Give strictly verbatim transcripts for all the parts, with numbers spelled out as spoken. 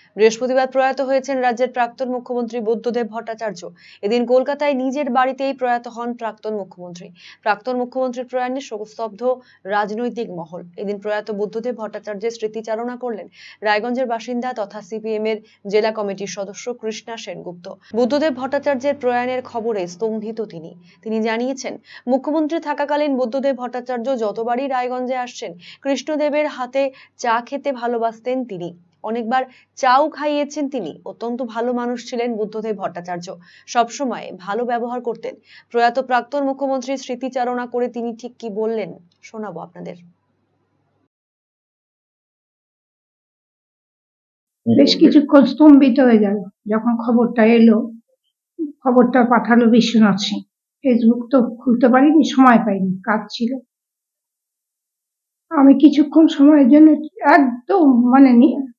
বৃহস্পতিবার প্রয়াত হয়েছেন রাজ্যের প্রাক্তন মুখ্যমন্ত্রী বুদ্ধদেব ভট্টাচার্য। এদিন কলকাতায় নিজের বাড়িতেই প্রয়াত হন প্রাক্তন মুখ্যমন্ত্রী। প্রাক্তন মুখ্যমন্ত্রীর প্রয়াণে শোকস্তব্ধ রাজনৈতিক মহল। এদিন প্রয়াত বুদ্ধদেব ভট্টাচার্যের স্মৃতিচারণা করলেন রায়গঞ্জের বাসিন্দা তথা সিপিএম এর জেলা কমিটির সদস্য কৃষ্ণা সেনগুপ্ত। বুদ্ধদেব ভট্টাচার্যের প্রয়াণের খবরে স্তম্ভিত তিনি। তিনি জানিয়েছেন, মুখ্যমন্ত্রী থাকাকালীন বুদ্ধদেব ভট্টাচার্য যতবারই রায়গঞ্জে আসছেন, কৃষ্ণদেবের হাতে চা খেতে ভালোবাসতেন তিনি। অনেকবার চাও খাইয়েছেন তিনি। অত্যন্ত ভালো মানুষ ছিলেন বুদ্ধদেব ভট্টাচার্য। সবসময় ভালো ব্যবহার করতেন। প্রয়াত প্রাক্তন মুখ্যমন্ত্রীর স্মৃতিচারণা করে তিনি ঠিক কি বললেন শোনাবো আপনাদের। বেশ কিছুক্ষণ স্তম্ভিত হয়ে গেল যখন খবরটা এলো। খবরটা পাঠালো বিশ্বনাথ সিং। ফেসবুক তো খুলতে পারিনি, সময় পাইনি, কাজ ছিল। আমি কিছুক্ষণ সময়ের জন্য একদম মানে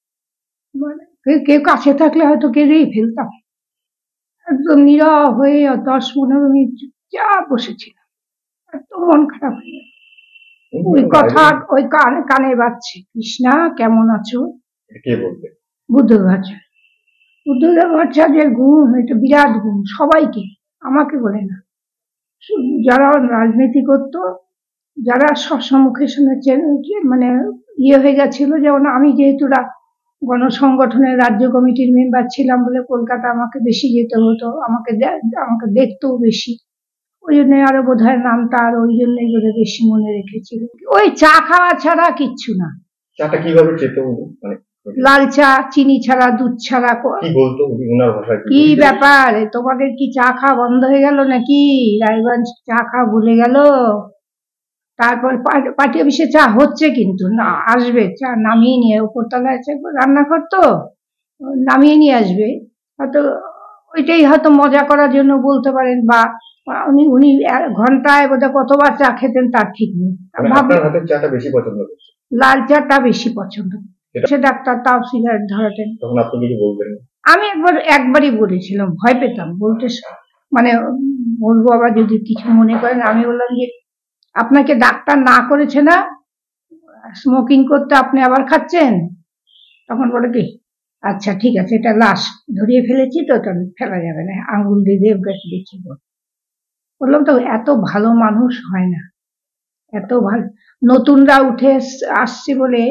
কেউ কাছে থাকলে হয়তো কেঁদেই ফেলতাম। একদম নীরব হয়ে দশ পনেরো মিনিট চুপচাপ বসেছিলাম। একদম মন খারাপ হয়ে গেল। ওই কথা ওই কানে কানে বাজছে, কৃষ্ণা কেমন আছো? বুদ্ধদেব ভট্টাচার্য। বুদ্ধদেব ভট্টাচার্যের গুণ এটা বিরাট গুণ, সবাইকে, আমাকে বলে না, যারা রাজনীতি করত, যারা সম্মুখে শুনেছেন, মানে ইয়ে হয়ে গেছিল। যেমন আমি যেহেতু গণসংগঠনের রাজ্য কমিটির মেম্বার ছিলাম বলে কলকাতা আমাকে বেশি যেতে হতো, আমাকে আমাকে দেখতেও বেশি, ওই জন্য আরো বোধ হয় নামটা আর ওই জন্যই বোধহয় বেশি মনে রেখেছিল। ওই চা খাওয়া ছাড়া কিচ্ছু না। চাটা কিভাবে খেতে হতো? লাল চা, চিনি ছাড়া, দুধ ছাড়া। কি বলতো ওনার ভাষায়? কি ব্যাপার, তোমাদের কি চা খাওয়া বন্ধ হয়ে গেল নাকি? রায়গঞ্জ চা খাওয়া ভুলে গেল? তারপর পার্টি অফিসে চা হচ্ছে, কিন্তু না আসবে চা নামিয়ে নিয়ে, উপরতলায় আছে রান্নাঘর, তো নামিয়ে নিয়ে আসবে। হয়তো ওইটাই হয়তো মজা করার জন্য বলতে পারেন, বা উনি উনি ঘন্টায় বোধহয় কতবার চা খেতেন তার ঠিক নেই। লাল চাটা বেশি পছন্দ। সে ডাক্তার তাও সিগারেট ধরাতেন। আমি একবার একবারই বলেছিলাম, ভয় পেতাম বলতে, মানে বলবো আবার যদি কিছু মনে করেন। আমি বললাম যে আপনাকে ডাক্তার না করেছে না স্মোকিং করতে, আপনি আবার খাচ্ছেন? তখন বলে কি, আচ্ছা ঠিক আছে, এটা লাশ ধরিয়ে ফেলেছি তো, এটা ফেলা যাবে না, আঙ্গুল দিয়ে দেব দেখি। বললাম তো এত ভালো মানুষ হয় না, এত ভালো। নতুনরা উঠে আসছে বলে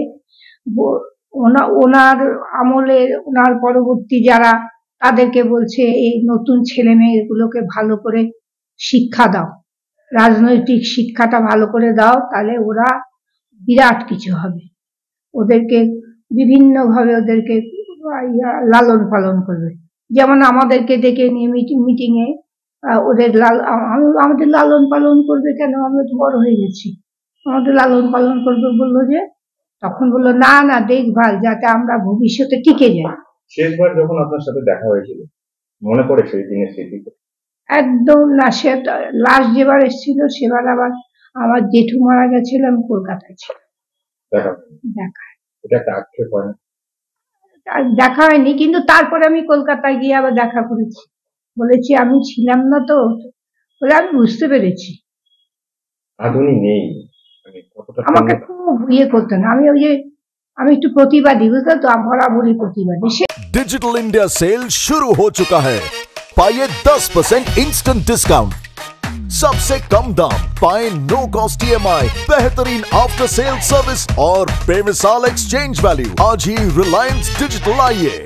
ওনার আমলে, ওনার পরবর্তী যারা, তাদেরকে বলছে এই নতুন ছেলে মেয়েগুলোকে ভালো করে শিক্ষা দাও, রাজনৈতিক শিক্ষাটা ভালো করে দাও, তাহলে ওরা বিরাট কিছু হবে। ওদেরকে বিভিন্ন ভাবে ওদেরকে লালন পালন করবে। যেমন আমাদেরকে ডেকে নিয়ে মিটিং মিটিং এ ওদের লাল আমাদের লালন পালন করবে কেন? আমরা তো বড় হয়ে গেছি, আমাদের লালন পালন করবে বললো যে, তখন বললো না না দেখভাল, যাতে আমরা ভবিষ্যতে টিকে যাই। শেষবার যখন আপনার সাথে দেখা হয়েছিল মনে পড়ে সেই দিনের স্মৃতি? একদম না। সে লাস্ট যেবার এসেছিল সেবার আবার আমার জেঠু মারা গেছিল, আমি কলকাতায় ছিলাম। দেখা দেখা হয়নি, কিন্তু তারপরে আমি কলকাতায় গিয়ে আবার দেখা করেছি। বলেছি আমি ছিলাম না তো, বলে আমি বুঝতে পেরেছি আমাকে খুব ইয়ে করতেন। আমি ওই যে আমি একটু প্রতিবাদী, বুঝলো তো, বরাবরই প্রতিবাদী। डिजिटल इंडिया सेल शुरू हो चुका है। पाइए दस परसेंट इंस्टेंट डिस्काउंट, सबसे कम दाम, पाए no cost E M I, बेहतरीन आफ्टर सेल सर्विस और बेमिसाल एक्सचेंज वैल्यू। आज ही रिलायंस डिजिटल आइए।